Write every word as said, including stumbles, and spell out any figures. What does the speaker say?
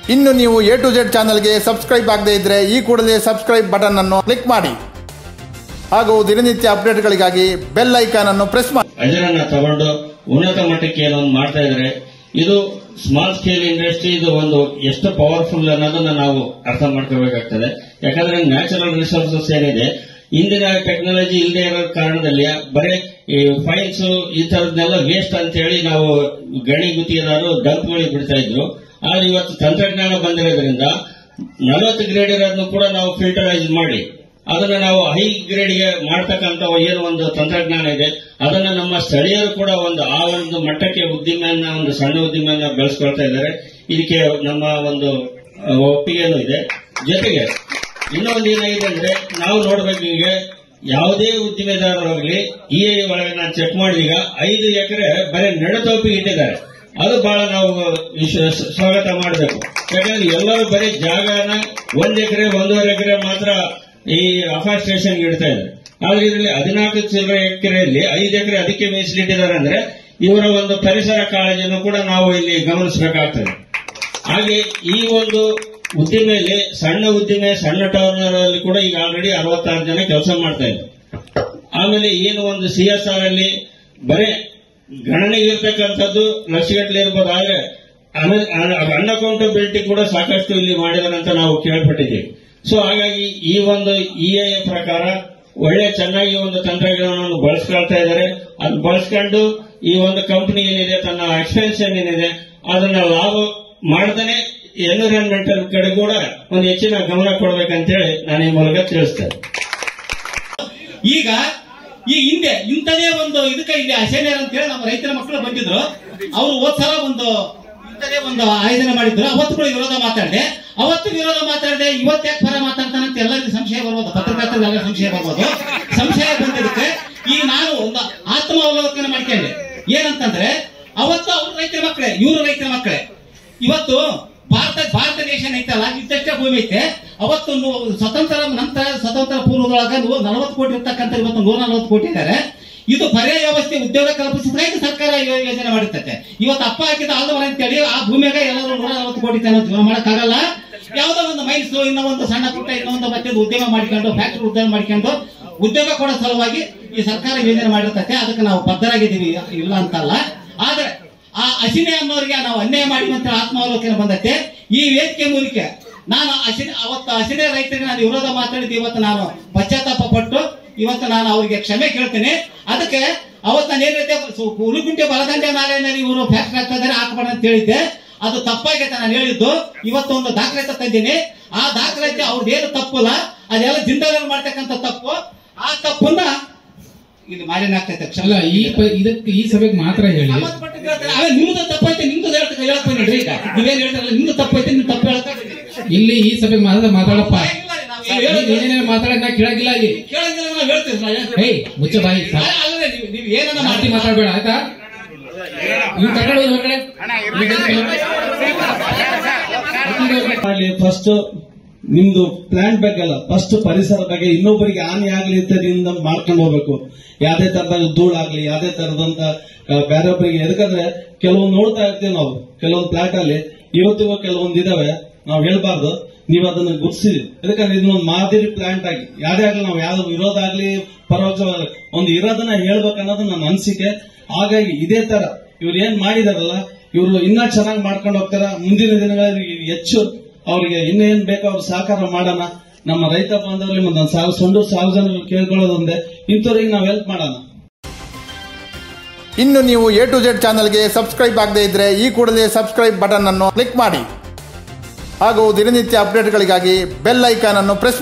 ಇನ್ನು ನೀವು A to Z ಚಾನಲ್ಗೆ ಸಬ್ಸ್ಕ್ರೈಬ್ ಆಗದೇ ಇದ್ದರೆ ಈ ಕೂಡಲೇ ಸಬ್ಸ್ಕ್ರೈಬ್ ಬಟನ್ ಅನ್ನು ಕ್ಲಿಕ್ ಮಾಡಿ ಹಾಗೂ ದಿನನಿತ್ಯ ಅಪ್ಡೇಟ್ಗಳಿಗಾಗಿ ಬೆಲ್ ಐಕಾನ್ ಅನ್ನು ಪ್ರೆಸ್ ಮಾಡಿ. ಅಜರನ್ನ ತಗೊಂಡು ಉನ್ನತ ಮಟ್ಟಕ್ಕೆ ಏನೋ ಮಾಡ್ತಾ ಇದ್ದಾರೆ. ಇದು ಸ್ಮಾಲ್ ಸ್ಕೇಲ್ ಇಂಡಸ್ಟ್ರಿ, ಇದು ಒಂದು ಎಷ್ಟು ಪವರ್ಫುಲ್ ಅನ್ನೋದನ್ನ ನಾವು ಅರ್ಥ ಮಾಡ್ಕೋಬೇಕಾಗ್ತದೆ. ಯಾಕಂದ್ರೆ ನ್ಯಾಚುರಲ್ ರಿಸೋರ್ಸಸ್ ಏನಿದೆ, ಇಂದಿನ ಟೆಕ್ನಾಲಜಿ ಇಲ್ಲದೆ ಇರೋ ಕಾರಣದಲ್ಲಿ ಬರೀ ಈ ಫೈನ್ಸ್ ಈ ತರದ್ನೆಲ್ಲ ವೇಸ್ಟ್ ಅಂತ ಹೇಳಿ ನಾವು ಗಣಿ ಗುತ್ತಿಗೆದಾರರು ಡಂಪ್ಗಳಿಗೆ ಬಿಡ್ತಾ ಇದ್ರು. ಆದ್ರೆ ಇವತ್ತು ತಂತ್ರಜ್ಞಾನ ಬಂದಿರೋದ್ರಿಂದ ನಲವತ್ತು ಗ್ರೇಡ್ ಇರೋದನ್ನು ಕೂಡ ನಾವು ಫಿಲ್ಟರೈಸ್ ಮಾಡಿ ಅದನ್ನ ನಾವು ಹೈ ಗ್ರೇಡ್ಗೆ ಮಾಡ್ತಕ್ಕಂಥ ಏನು ಒಂದು ತಂತ್ರಜ್ಞಾನ ಇದೆ, ಅದನ್ನ ನಮ್ಮ ಸ್ಥಳೀಯರು ಕೂಡ ಒಂದು ಆ ಒಂದು ಮಟ್ಟಕ್ಕೆ ಉದ್ದಿಮೆಯನ್ನ ಒಂದು ಸಣ್ಣ ಉದ್ದಿಮೆಯನ್ನ ಬೆಳೆಸ್ಕೊಳ್ತಾ ಇದ್ದಾರೆ. ಇದಕ್ಕೆ ನಮ್ಮ ಒಂದು ಒಪ್ಪಿಗೆನೂ ಇದೆ. ಜೊತೆಗೆ ಇನ್ನೊಂದು ಏನಾಗಿದೆ ಅಂದ್ರೆ, ನಾವು ನೋಡಬೇಕು ಈಗ ಯಾವುದೇ ಉದ್ದಿಮೆದಾರರಾಗಲಿ ಇ ಐ ಒಳಗೆ ನಾನು ಚೆಕ್ ಮಾಡಿದೀಗ ಐದು ಎಕರೆ ಬರೀ ನೆಡತೋಪಿಗೆ ಇಟ್ಟಿದ್ದಾರೆ. ಅದು ಬಹಳ ನಾವು ಸ್ವಾಗತ ಮಾಡಬೇಕು. ಯಾಕಂದ್ರೆ ಎಲ್ಲರೂ ಬರೀ ಜಾಗನ ಒಂದ್ ಎಕರೆ ಒಂದೂವರೆ ಎಕರೆ ಮಾತ್ರ ಈ ಅಫಾಸ್ಟೇಷನ್ ಇಡ್ತಾ ಇದ್ದಾರೆ. ಆದ್ರೆ ಇದರಲ್ಲಿ ಹದಿನಾಲ್ಕು ಚಿಲ್ಲರೆ ಎಕರೆಯಲ್ಲಿ ಐದು ಎಕರೆ ಅದಕ್ಕೆ ಮೀಸಲಿಟ್ಟಿದ್ದಾರೆ ಅಂದ್ರೆ ಇವರ ಒಂದು ಪರಿಸರ ಕಾಳಜಿಯನ್ನು ಕೂಡ ನಾವು ಇಲ್ಲಿ ಗಮನಿಸಬೇಕಾಗ್ತದೆ. ಹಾಗೆ ಈ ಒಂದು ಉದ್ದಿಮೆಯಲ್ಲಿ ಸಣ್ಣ ಉದ್ದಿಮೆ ಸಣ್ಣ ಟರ್ನರ್ ಅಲ್ಲಿ ಕೂಡ ಈಗ ಆಲ್ರೆಡಿ ಅರವತ್ತಾರು ಜನ ಕೆಲಸ ಮಾಡ್ತಾ ಇದ್ದಾರೆ. ಆಮೇಲೆ ಏನು ಒಂದು ಸಿ ಎಸ್ ಆರ್ ಅಲ್ಲಿ ಬರೇ ಗಣನೆಗೆ ಇರ್ತಕ್ಕಂಥದ್ದು ಲಕ್ಷಗಟ್ಟಲೆ ಇರ್ಬೋದು, ಆದ್ರೆ ಅನ್ಅಕೌಂಟಬಿಲಿಟಿ ಕೂಡ ಸಾಕಷ್ಟು ಇಲ್ಲಿ ಮಾಡಿದಾರೆ ಅಂತ ನಾವು ಕೇಳ್ಪಟ್ಟಿದ್ದೀವಿ. ಸೊ ಹಾಗಾಗಿ ಈ ಒಂದು ಇ ಐ ಪ್ರಕಾರ ಒಳ್ಳೆ ಚೆನ್ನಾಗಿ ಒಂದು ತಂತ್ರಜ್ಞಾನವನ್ನು ಬಳಸ್ಕೊಳ್ತಾ ಇದ್ದಾರೆ. ಅದು ಬಳಸ್ಕೊಂಡು ಈ ಒಂದು ಕಂಪನಿ ಏನಿದೆ ತನ್ನ ಎಕ್ಸ್ಪೆನ್ಷನ್ ಏನಿದೆ ಅದನ್ನ ಲಾಭ ಮಾಡದೇ ಎನ್ವಿರಾನ್ಮೆಂಟಲ್ ಕಡೆ ಕೂಡ ಒಂದು ಹೆಚ್ಚಿನ ಗಮನ ಕೊಡಬೇಕಂತೇಳಿ ನಾನು ಈ ಮೂಲಕ ತಿಳಿಸ್ತೇನೆ. ಈಗ ಈ ಹಿಂದೆ ಇಂಥದೇ ಒಂದು ಇದಕ್ಕೆ ಇಲ್ಲಿ ಅಸೇನಿಯರ್ ಅಂತ ಹೇಳಿ ನಮ್ಮ ರೈತರ ಮಕ್ಕಳು ಬಂದಿದ್ರು. ಅವರು ಹೋದ್ಸಲ ಒಂದು ಇಂಥದೇ ಒಂದು ಆಯೋಜನೆ ಮಾಡಿದ್ರು. ಅವತ್ತು ಕೂಡ ವಿರೋಧ ಮಾತಾಡಿದೆ, ಅವತ್ತು ವಿರೋಧ ಮಾತಾಡಿದೆ, ಇವತ್ತು ಯಾಕೆ ಪರ ಮಾತಾಡ್ತಾನಂತ ಎಲ್ಲರಿಗೂ ಸಂಶಯ ಬರ್ಬೋದು, ಪತ್ರಕರ್ತರಿಗೆಲ್ಲ ಸಂಶಯ ಬರ್ಬೋದು. ಸಂಶಯ ಬಂದಿದ್ದಕ್ಕೆ ಈಗ ನಾನು ಒಂದು ಆತ್ಮಾವಲೋಕನ ಮಾಡ್ಕೊಂಡೆ. ಏನಂತಂದ್ರೆ ಅವತ್ತು ಅವ್ರ ರೈತರ ಮಕ್ಕಳೇ, ಇವರು ರೈತರ ಮಕ್ಕಳೇ. ಇವತ್ತು ಭಾರತ ಭಾರತ ದೇಶ ಐತಲ್ಲ, ಇಷ್ಟೇ ಭೂಮಿ ಐತೆ. ಅವತ್ತು ಸ್ವತಂತ್ರ ನಂತರ ಸ್ವತಂತ್ರ ಪೂರ್ವದೊಳಗ ನಲವತ್ತು ಕೋಟಿ ಇರ್ತಕ್ಕಂಥ ಇವತ್ತು ನೂರ ನಲವತ್ತು ಕೋಟಿ ಇದ್ದಾರೆ. ಇದು ಪರ್ಯಾಯ ವ್ಯವಸ್ಥೆ ಉದ್ಯೋಗ ಕಲ್ಪಿಸಿದ್ರೆ ಸರ್ಕಾರ ಯೋಜನೆ ಮಾಡಿರ್ತದೆ. ಇವತ್ತು ಅಪ್ಪ ಹಾಕಿದ ಆದ ಮನೆ ಅಂತೇಳಿ ಆ ಭೂಮಿಯಾಗ ಎಲ್ಲರೂ ನೂರ ನಲವತ್ತು ಕೋಟಿ ಜೀವನ ಮಾಡಕ್ಕಾಗಲ್ಲ. ಯಾವುದೋ ಒಂದು ಮೈನ್ಸ್, ಇನ್ನೂ ಒಂದು ಸಣ್ಣ ಪುಟ್ಟ ಇನ್ನೊಂದು ಮತ್ತೆ ಉದ್ಯೋಗ ಮಾಡ್ಕೊಂಡು ಫ್ಯಾಕ್ಟರಿ ಉದ್ಯೋಗ ಮಾಡ್ಕೊಂಡು ಉದ್ಯೋಗ ಕೊಡೋ ಸಲುವಾಗಿ ಈ ಸರ್ಕಾರ ಯೋಜನೆ ಮಾಡಿರ್ತದೆ. ಅದಕ್ಕೆ ನಾವು ಬದ್ಧರಾಗಿದ್ದೀವಿ, ಇಲ್ಲ ಅಂತಲ್ಲ. ಆದ್ರೆ ಆ ಅಸಿನೆ ಅನ್ನೋರಿಗೆ ನಾವು ಅನ್ಯಾಯ ಮಾಡಿದಂತ ಆತ್ಮಾವಲೋಕನ ಬಂದತ್ತೆ. ಈ ವೇದಿಕೆ ಮೂಲಕ ನಾನು ಅಸಿನೆ ಅವತ್ತು ಅಸಿನೆ ರೈತರಿಗೆ ನಾನು ವಿರೋಧ ಮಾತಾಡಿದ್ದು ಇವತ್ತು ನಾನು ಪಶ್ಚಾತ್ತಾಪ ಪಟ್ಟು ಇವತ್ತು ನಾನು ಅವರಿಗೆ ಕ್ಷಮೆ ಕೇಳ್ತೇನೆ. ಅದಕ್ಕೆ ಅವತ್ತು ನಾನು ಏನೈತೆ ಉರುಗುಂಟೆ ಬಲದಂಡೆ ನಾಲೆಯಲ್ಲಿ ಇವರು ಫ್ಯಾಕ್ಟರಿ ಆಗ್ತಾ ಇದ್ದಾರೆ, ಹಾಕಬೇಡ ಅಂತ ಹೇಳಿದ್ದೆ. ಅದು ತಪ್ಪಾಗೈತೆ ನಾನು ಹೇಳಿದ್ದು. ಇವತ್ತು ಒಂದು ದಾಖಲಾತಿ ತಂದೀನಿ. ಆ ದಾಖಲಾತಿ ಅವ್ರದ್ದೇನು ತಪ್ಪಲ್ಲ, ಅದೆಲ್ಲ ಜಿಂದಾಲ್ ಮಾಡ್ತಕ್ಕಂಥ ತಪ್ಪು. ಆ ತಪ್ಪನ್ನ ಇಲ್ಲಿ ಮಾಲಿನ್ಯ ಆಗ್ತೈತೆ. ಅಲ್ಲ, ಈ ಇದಕ್ಕೆ ಈ ಸಭೆಗೆ ಮಾತ್ರ ಹೇಳಿ ನಿಮ್ದು ತಪ್ಪೈತೆ, ನಿಮ್ದು ಹೇಳ್ತಾ ಹೇಳಕ್ ಬಂದ್ರಿ. ಈಗ ನೀವೇನ್ ಹೇಳ್ತಾರಲ್ಲ, ನಿಮ್ದು ತಪ್ಪೈತೆ, ನಿಮ್ ತಪ್ಪು ಹೇಳ್ತಾ ಇಲ್ಲಿ ಈ ಸಭೆಗೆ ಮಾತ್ರ ಮಾತಾಡಪ್ಪ. ಏನೇನ ಮಾತಾಡ ನಾ ಕೇಳಂಗಿಲ್ಲ, ಇಲ್ಲಿ ಕೇಳಂಗಿಲ್ಲ. ನಾವು ಹೇಳ್ತೀವಿ. ಹೇ ಮುಚ್ಚ ಬಾಯಿ, ನೀವು ಏನನ್ನ ಮಾತಿ ಮಾತಾಡ್ಬೇಡ ಆಯ್ತಾ. ನೀವು ತಗೊಳ್ಳೋದು ಹೊರಗಡೆ ಫಸ್ಟ್ ನಿಮ್ದು ಪ್ಲಾಂಟ್ ಬಗ್ಗೆ ಅಲ್ಲ, ಫಸ್ಟ್ ಪರಿಸರ ಬಗ್ಗೆ ಇನ್ನೊಬ್ಬರಿಗೆ ಹಾನಿ ಆಗ್ಲಿ ಇತ್ಯಾದಿಂದ ಮಾಡ್ಕೊಂಡು ಹೋಗ್ಬೇಕು. ಯಾವ್ದೇ ತರದ ಧೂಳಾಗ್ಲಿ, ಯಾವ್ದೇ ತರದಂತ ಬೇರೊಬ್ಬರಿಗೆ. ಯಾಕಂದ್ರೆ ಕೆಲವೊಂದು ನೋಡ್ತಾ ಇರ್ತೀವಿ ನಾವು, ಕೆಲವೊಂದು ಪ್ಲಾಂಟ್ ಅಲ್ಲಿ ಇವತ್ತಿಗೂ ಕೆಲವೊಂದು ಇದಾವೆ, ನಾವು ಹೇಳ್ಬಾರ್ದು, ನೀವು ಅದನ್ನ ಗುರ್ಸಿರಿ. ಯಾಕಂದ್ರೆ ಇದನ್ನೊಂದು ಮಾದರಿ ಪ್ಲಾಂಟ್ ಆಗಿ ಯಾವ್ದೇ ಆಗ್ಲಿ ನಾವು ಯಾವ್ದು ವಿರೋಧ ಆಗ್ಲಿ ಪರೋಕ್ಷವಾಗಿ ಒಂದು ಇರೋದನ್ನ ಹೇಳ್ಬೇಕು ಅನ್ನೋದು ನನ್ನ ಅನಿಸಿಕೆ. ಹಾಗಾಗಿ ಇದೇ ತರ ಇವ್ರು ಏನ್ ಮಾಡಿದಾರಲ್ಲ, ಇವರು ಇನ್ನ ಚೆನ್ನಾಗಿ ಮಾಡ್ಕೊಂಡು ಹೋಗ್ತಾರ. ಮುಂದಿನ ದಿನಗಳಲ್ಲಿ ಹೆಚ್ಚು ಅವರಿಗೆ ಇನ್ನೇನ್ ಬೇಕೋ ಅವ್ರು ಸಹಕಾರ ಮಾಡೋಣ. ನಮ್ಮ ರೈತ ಬಾಂಧವರಲ್ಲಿ ಒಂದು ಸಾವಿರ ಸೊಂಡು ಸಾವಿರ ಜನ ಕೇಳ್ಕೊಳ್ಳೋದೊಂದೇ, ಇಂಥವ್ರಿಗೆ ನಾವು ಹೆಲ್ಪ್ ಮಾಡೋಣ. ಇನ್ನು ನೀವು ಎ ಟು ಝೆಡ್ ಚಾನಲ್ಗೆ ಸಬ್ಸ್ಕ್ರೈಬ್ ಆಗದೇ ಇದ್ದರೆ ಈ ಕೂಡಲೇ ಸಬ್ಸ್ಕ್ರೈಬ್ ಬಟನ್ ಅನ್ನು ಕ್ಲಿಕ್ ಮಾಡಿ ಹಾಗೂ ದಿನನಿತ್ಯ ಅಪ್ಡೇಟ್ಗಳಿಗಾಗಿ ಬೆಲ್ ಐಕಾನ್ ಅನ್ನು ಪ್ರೆಸ್